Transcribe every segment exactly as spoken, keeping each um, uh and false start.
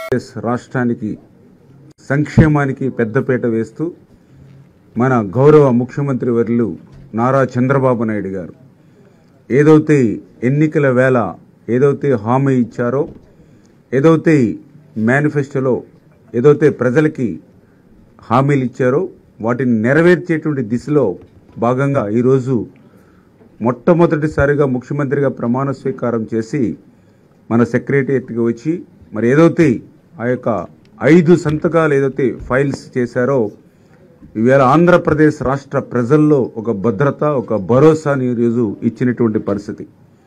రాష్ట్రానికి సంక్షేమానికి పెద్దపీట వేస్తూ మన గౌరవ ముఖ్యమంత్రి వర్యులు నారా చంద్రబాబు నాయుడు గారు ఏదైతే ఎన్నికల వేళ ఏదైతే హామీ ఇచ్చారో, ఏదైతే మేనిఫెస్టోలో ఏదైతే ప్రజలకి హామీలు ఇచ్చారో వాటిని నెరవేర్చేటువంటి దిశలో భాగంగా ఈరోజు మొట్టమొదటిసారిగా ముఖ్యమంత్రిగా ప్రమాణ స్వీకారం చేసి మన సెక్రటేరియట్కి వచ్చి మరి ఏదైతే ఆ యొక్క ఐదు సంతకాలు ఏదైతే ఫైల్స్ చేశారో ఈవేళ ఆంధ్రప్రదేశ్ రాష్ట్ర ప్రజల్లో ఒక భద్రత, ఒక భరోసాని ఈరోజు ఇచ్చినటువంటి పరిస్థితి.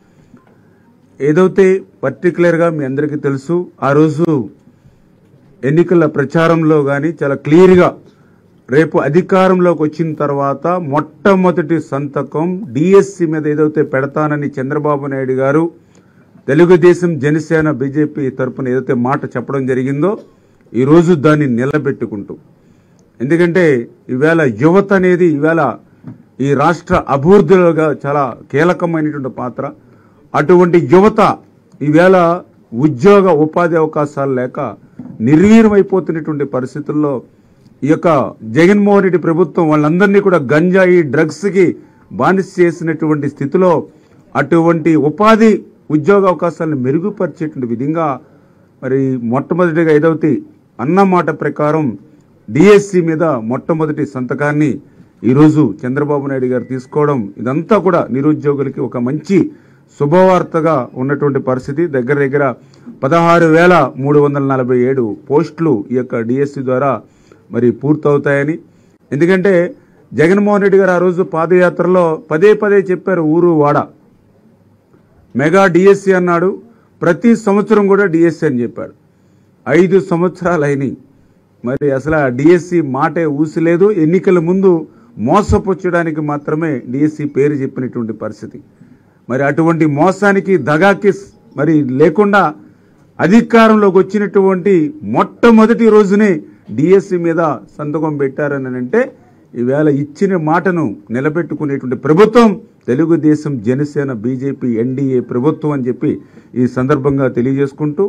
ఏదైతే పర్టికులర్గా మీ అందరికీ తెలుసు, ఆ రోజు ఎన్నికల ప్రచారంలో కానీ చాలా క్లియర్గా రేపు అధికారంలోకి వచ్చిన తర్వాత మొట్టమొదటి సంతకం డిఎస్సి మీద ఏదైతే పెడతానని చంద్రబాబు నాయుడు గారు తెలుగుదేశం, జనసేన, బీజేపీ తరఫున ఏదైతే మాట చెప్పడం జరిగిందో ఈరోజు దాన్ని నిలబెట్టుకుంటూ, ఎందుకంటే ఈవేళ యువత అనేది ఈవేళ ఈ రాష్ట్ర అభివృద్ధిలోగా చాలా కీలకమైనటువంటి పాత్ర. అటువంటి యువత ఈవేళ ఉద్యోగ ఉపాధి అవకాశాలు లేక నిర్వీర్యమైపోతున్నటువంటి పరిస్థితుల్లో ఈ యొక్క జగన్మోహన్ రెడ్డి ప్రభుత్వం వాళ్ళందరినీ కూడా గంజాయి, డ్రగ్స్కి బానిస చేసినటువంటి స్థితిలో అటువంటి ఉపాధి ఉద్యోగ అవకాశాలను మెరుగుపరిచేటువంటి విధంగా మరి మొట్టమొదటిగా ఏదైతే అన్నమాట ప్రకారం డిఎస్సి మీద మొట్టమొదటి సంతకాన్ని ఈరోజు చంద్రబాబు నాయుడు గారు తీసుకోవడం, ఇదంతా కూడా నిరుద్యోగులకి ఒక మంచి శుభవార్తగా ఉన్నటువంటి పరిస్థితి. దగ్గర దగ్గర పదహారు వేల మూడు వందల నలభై ఏడు పోస్టులు ఈ యొక్క డిఎస్సి ద్వారా మరి పూర్తవుతాయని. ఎందుకంటే జగన్మోహన్ రెడ్డి గారు ఆ రోజు పాదయాత్రలో పదే పదే చెప్పారు, ఊరు వాడ మెగా డిఎస్సి అన్నాడు, ప్రతి సంవత్సరం కూడా డిఎస్సి అని చెప్పాడు. ఐదు సంవత్సరాలు అయినాయి, మరి అసలు ఆ డిఎస్సి మాటే ఊసిలేదు. ఎన్నికల ముందు మోసపుచ్చడానికి మాత్రమే డిఎస్సి పేరు చెప్పినటువంటి పరిస్థితి. మరి అటువంటి మోసానికి, దగాకి మరి లేకుండా అధికారంలోకి వచ్చినటువంటి మొట్టమొదటి రోజునే డిఎస్సి మీద సంతకం పెట్టారని అంటే ఈవేళ ఇచ్చిన మాటను నిలబెట్టుకునేటువంటి ప్రభుత్వం తెలుగుదేశం, జనసేన, బీజేపీ, ఎన్డీఏ ప్రభుత్వం అని చెప్పి ఈ సందర్భంగా తెలియజేసుకుంటూ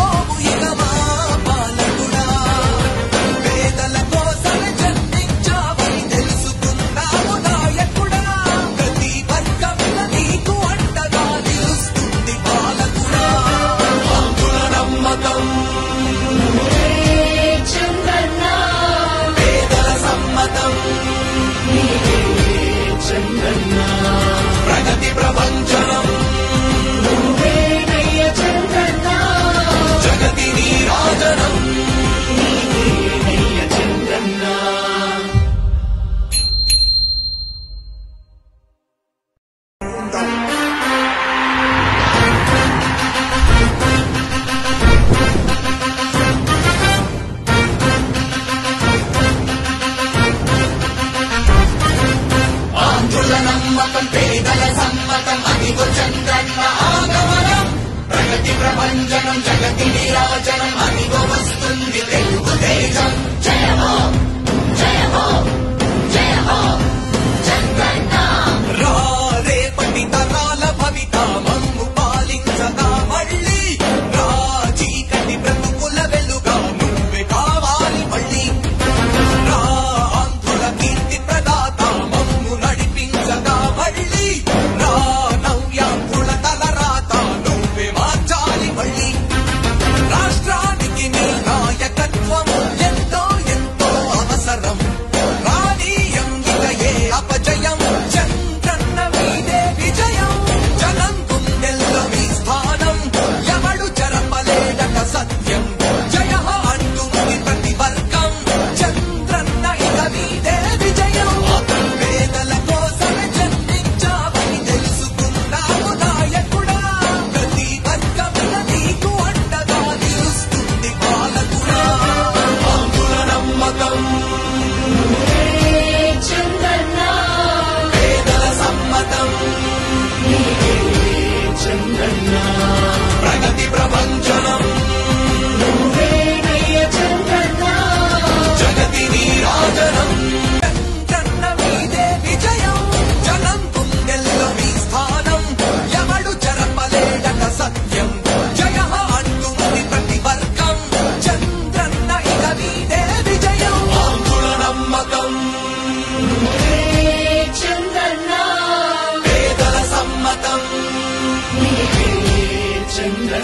పేదల సమ్మతం అదిగో చంద్రన్న ఆగమనం, ప్రగతి ప్రభంజనం, జగతి నీరాజనం, అదిగో వస్తుంది తెలుగు తేజం. జయ హో, జయ హో, జయ హో చంద్రన్న. రా రేపటి తరాల భవిత మమ్ము పాలించగా మళ్ళీ, రా చీకటి బ్రతుకుల వెలుగా నువ్వే కావాలి మళ్ళీ. రా ఆంధ్రుల కీర్తి ప్రదాత మమ్ము నడిపించగా మళ్ళీ, రా నవ్యాంధ్రుల తలరాత నువ్వే మార్చాలి మళ్ళీ. రాష్ట్రానికి నీ నాయకత్వం ఎంతో ఎంతో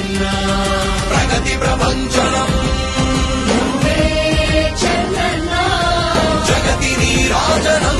చంద్రన్న ప్రగతి ప్రపంచనం చంద్రన్న జగతి నీరాజనం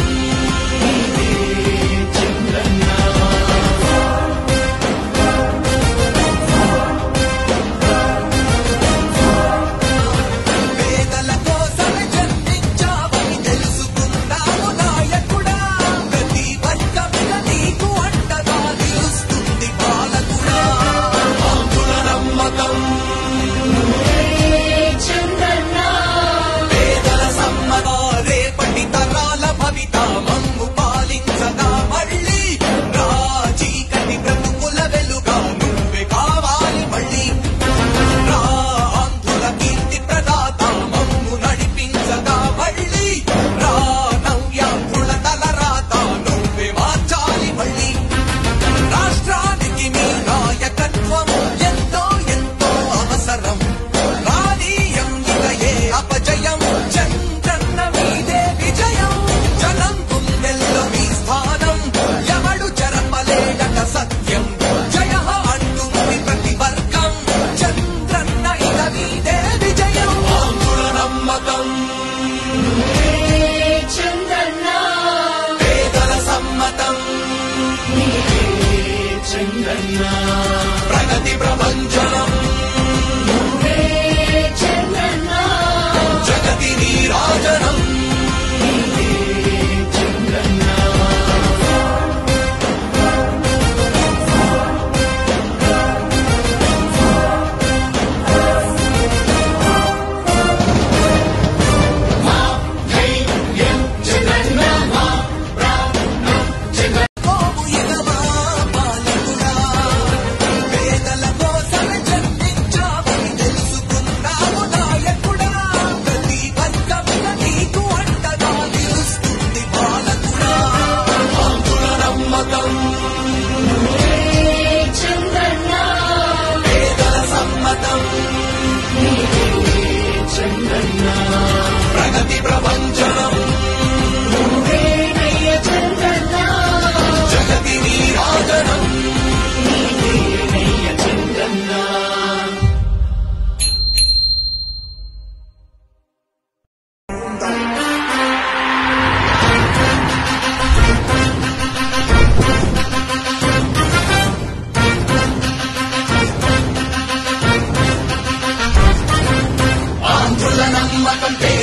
ప్రగతి ప్రపంచనం చంద్రన్న జగతి నీరాజనం ప్రగతి ప్రపంచనం జగతి నీరాజనం ఆంధ్రుల నమ్మకం